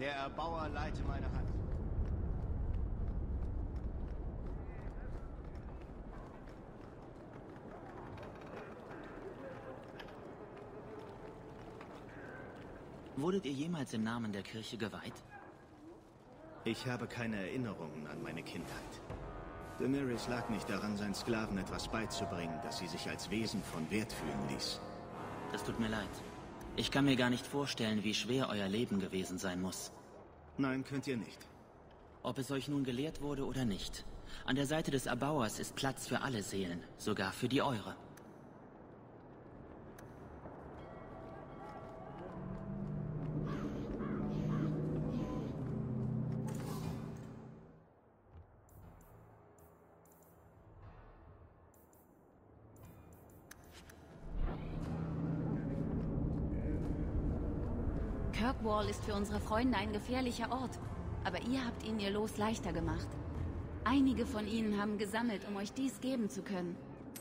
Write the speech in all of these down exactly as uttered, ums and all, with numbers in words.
Der Erbauer leite meine Hand. Wurdet ihr jemals im Namen der Kirche geweiht? Ich habe keine Erinnerungen an meine Kindheit. Daenerys lag nicht daran, seinen Sklaven etwas beizubringen, das sie sich als Wesen von Wert fühlen ließ. Das tut mir leid. Ich kann mir gar nicht vorstellen, wie schwer euer Leben gewesen sein muss. Nein, könnt ihr nicht. Ob es euch nun gelehrt wurde oder nicht. An der Seite des Erbauers ist Platz für alle Seelen, sogar für die eure. Kirkwall ist für unsere Freunde ein gefährlicher Ort, aber ihr habt ihnen ihr Los leichter gemacht. Einige von ihnen haben gesammelt, um euch dies geben zu können.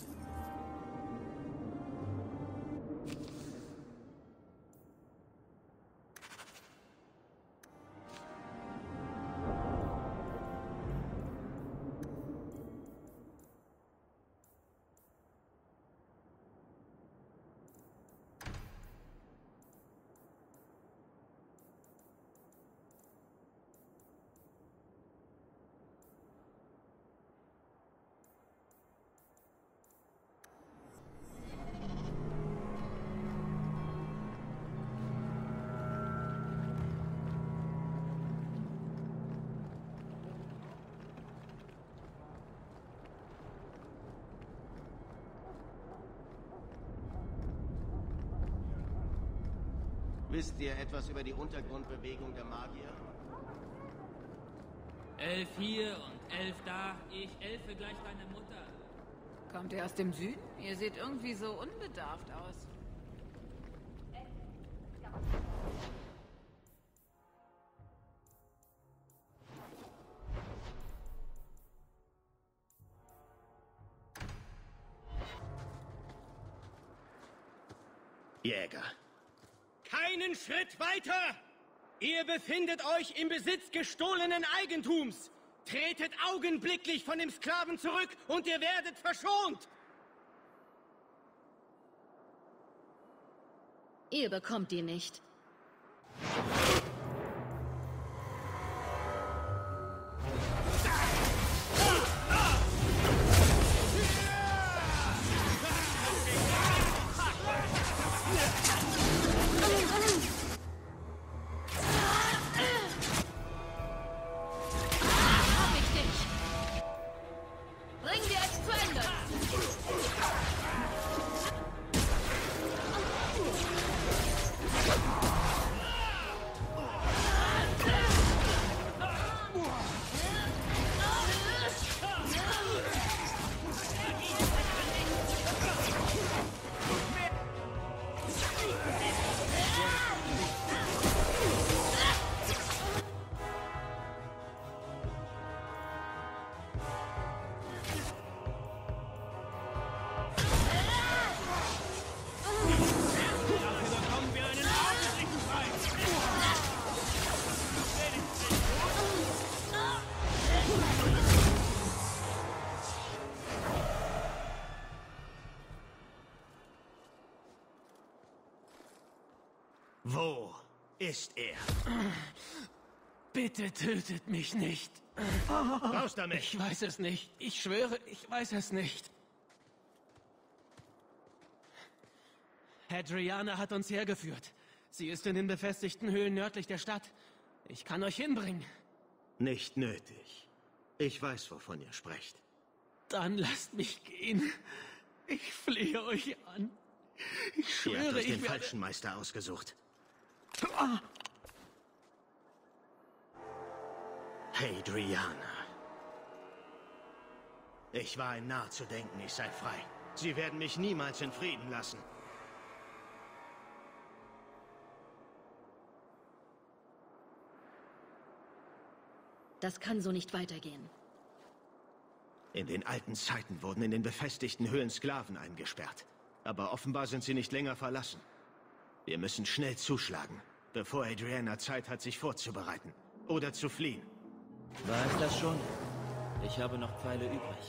Wisst ihr etwas über die Untergrundbewegung der Magier? Elf hier und elf da. Ich elfe gleich deine Mutter. Kommt ihr aus dem Süden? Ihr seht irgendwie so unbedarft aus. Jäger. Keinen Schritt weiter! Ihr befindet euch im Besitz gestohlenen Eigentums! Tretet augenblicklich von dem Sklaven zurück und ihr werdet verschont! Ihr bekommt die nicht. Wo ist er? Bitte tötet mich nicht. Raus damit! Ich weiß es nicht. Ich schwöre, ich weiß es nicht. Hadriana hat uns hergeführt. Sie ist in den befestigten Höhlen nördlich der Stadt. Ich kann euch hinbringen. Nicht nötig. Ich weiß, wovon ihr sprecht. Dann lasst mich gehen. Ich flehe euch an. Ich Ihr habt schwöre, euch den ich werde... falschen Meister ausgesucht. Hadriana. Ich war ein Narr zu denken, ich sei frei. Sie werden mich niemals in Frieden lassen. Das kann so nicht weitergehen. In den alten Zeiten wurden in den befestigten Höhlen Sklaven eingesperrt. Aber offenbar sind sie nicht länger verlassen. Wir müssen schnell zuschlagen. bevor Adriana Zeit hat, sich vorzubereiten. Oder zu fliehen. War es das schon? Ich habe noch Pfeile übrig.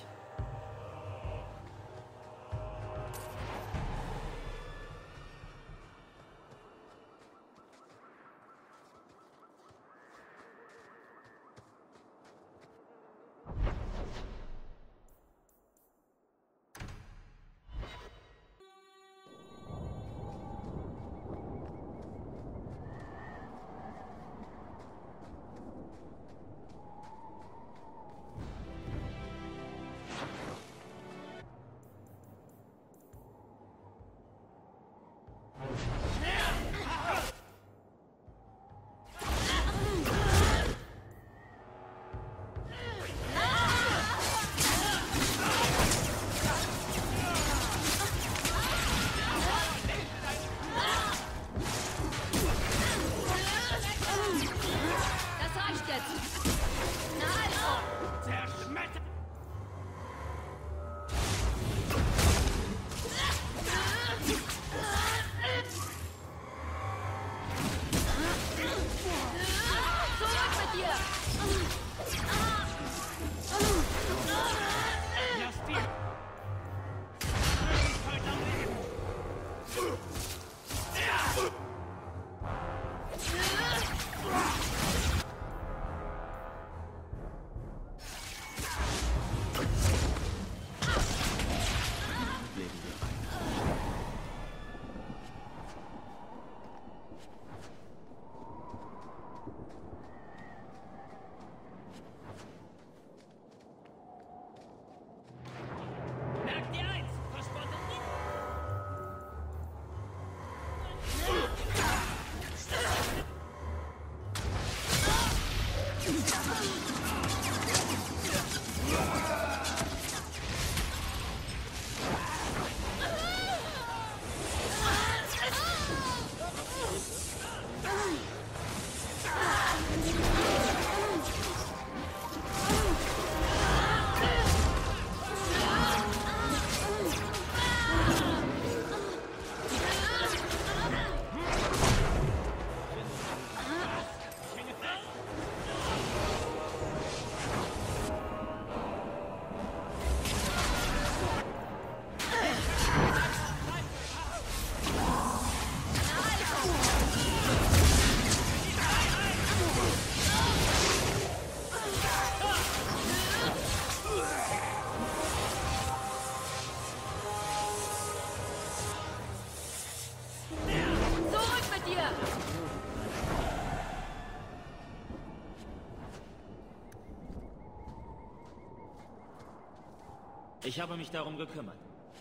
Ich habe mich darum gekümmert.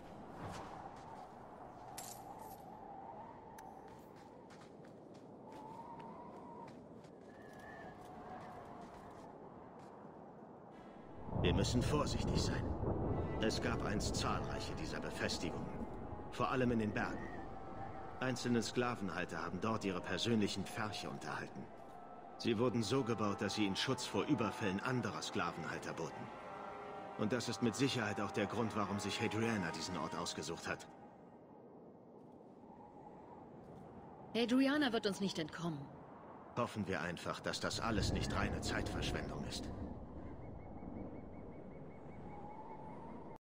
Wir müssen vorsichtig sein. Es gab einst zahlreiche dieser Befestigungen. Vor allem in den Bergen. Einzelne Sklavenhalter haben dort ihre persönlichen Pferche unterhalten. Sie wurden so gebaut, dass sie ihnen Schutz vor Überfällen anderer Sklavenhalter boten. Und das ist mit Sicherheit auch der Grund, warum sich Hadriana diesen Ort ausgesucht hat. Hadriana wird uns nicht entkommen. Hoffen wir einfach, dass das alles nicht reine Zeitverschwendung ist.